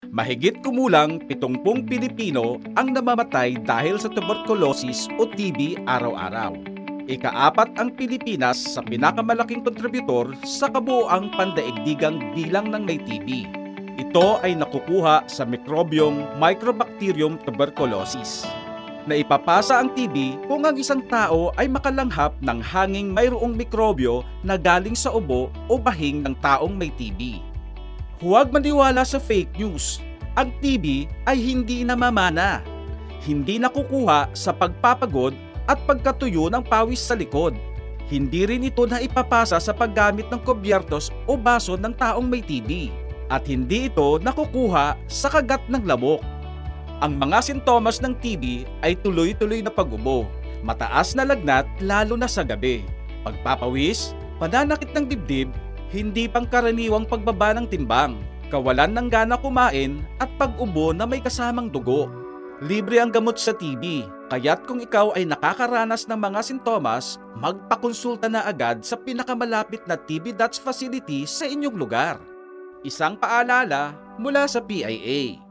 Mahigit kumulang 70 Pilipino ang namamatay dahil sa tuberculosis o TB araw-araw. Ika-4 ang Pilipinas sa pinakamalaking kontributor sa kabuoang pandaigdigang bilang ng may TB. Ito ay nakukuha sa mikrobyong Mycobacterium tuberculosis. Naipapasa ang TB kung ang isang tao ay makalanghap ng hanging mayroong mikrobyo na galing sa ubo o bahing ng taong may TB. Huwag maniwala sa fake news. Ang TB ay hindi namamana. Hindi nakukuha sa pagpapagod at pagkatuyo ng pawis sa likod. Hindi rin ito naipapasa sa paggamit ng kubyertos o baso ng taong may TB. At hindi ito nakukuha sa kagat ng lamok. Ang mga sintomas ng TB ay tuloy-tuloy na pag-ubo, mataas na lagnat lalo na sa gabi, pagpapawis, pananakit ng dibdib, hindi pangkaraniwang pagbaba ng timbang, kawalan ng gana kumain at pag-ubo na may kasamang dugo. Libre ang gamot sa TB, kaya't kung ikaw ay nakakaranas ng mga sintomas, magpakonsulta na agad sa pinakamalapit na TB DOTS facility sa inyong lugar. Isang paalala mula sa PIA.